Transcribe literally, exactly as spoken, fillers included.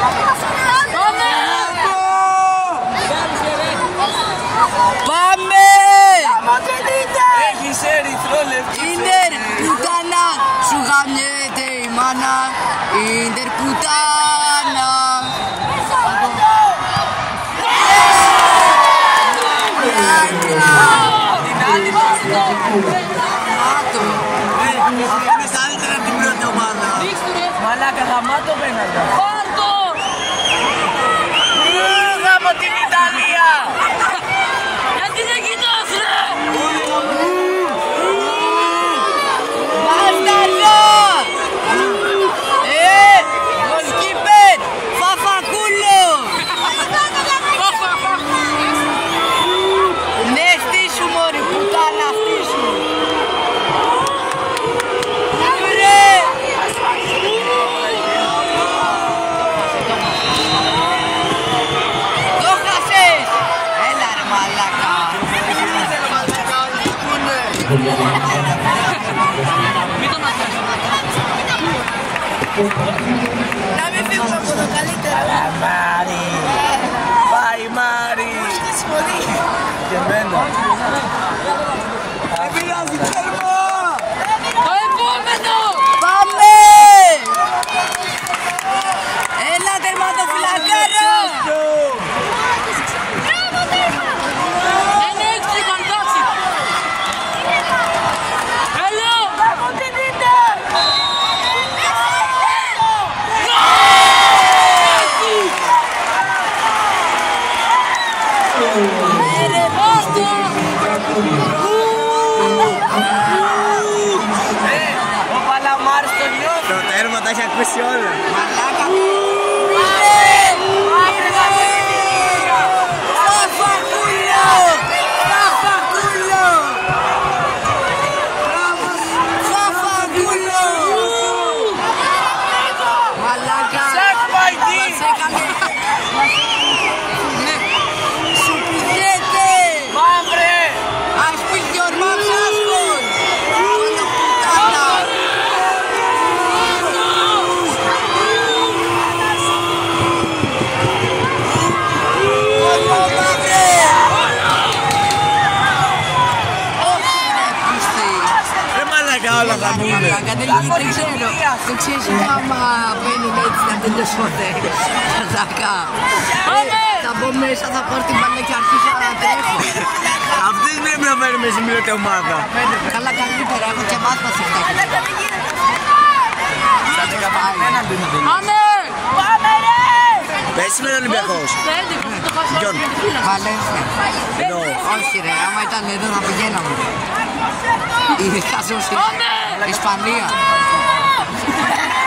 Πάμε! Έχεις ερυθρόλεπτο. Ίντερ πουτάνα, σου γαμιέται η μάνα. Ίντερ πουτάνα. Μαλάκα γαμάτο πέναλτα. Πάρτο! Γάμω την Ιταλία! Γιατί δεν κοιτάς ρε! Μπάσταρδο! Ε, γκολκίπερ! Φαφακούλο! Ναι, στήσου μωρή πουτάνα, στήσου! Να μην φύγουμε από το καλύτερο. Μάρι! Πάει Μάρι! Και εμένα. Δεν πειράζει, τέρμα! Το επόμενο! Πάμε! Έλα τερματοφυλακάρο! Δεν έχεις τρικοντάξει. Έλα! Πάμε την δείτε! Ο Παλαμάρης το νιώθει. Το τέρμα τα έχει ακούσει όλα. Μαλάκα! Όλα θα μπουνε. Δεν ξέρω. Δεν ξέρεις άμα μπαίνουν έτσι να τελειώσει ποτέ. Χαζακά. Θα μπω μέσα, θα πάρω την μπάλα και αρχίσω να τρέχω. Αυτές πρέπει να φέρουμε σημειώτη ομάδα. Καλά καλύτερα, έχω και μάθημα σε αυτά. Πάμε! Πάμε ρε! Πες σήμερα Ολυμπιακός. Ποιον? Βαλένθια. Εδώ. Όχι ρε, άμα ήταν εδώ θα πηγαίναμε. Ειδικά σε όσοι. Ισπανία.